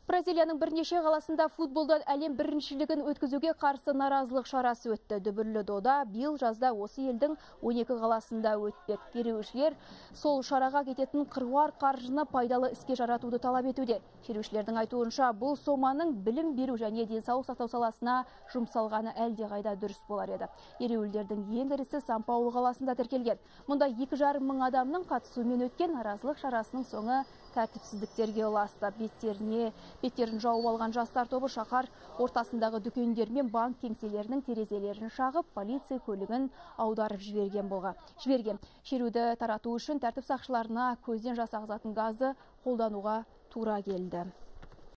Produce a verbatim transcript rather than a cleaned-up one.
Бразилияның бірнеше қаласында футболдан әлем біріншілігін өткізуге қарсы наразылық шарасы өтті. Дүбірлі дода биыл жазда осы елдің он екі қаласында өтпек. Ереуілшілер сол шараға кететін қыруар қаржыны пайдалы іске жаратуды талап етуде. Шерушілердің айтуынша, бұл соманың білім беру және денсаулық сақтау саласына жұмсалғаны әлде қайда дұрыс болар еді. Ереуілдердің ең ірісі Сан-Паулу қаласында тіркелген. Мұнда екі жарым мың адамның қатысуымен өткен наразылық шарасының соңы тәртіпсіздіктерге ұласты. Беттеріне беттерін жауып алған жастар тобы шаһар ортасындағы дүкендер мен банк кеңселерінің терезелерін шағып, полиция көлігін аударып жіберген болған. Жіберген. Шеруді тарату үшін тәртіп сақшыларына көзден жасағызатын газды қолдануға тура келді.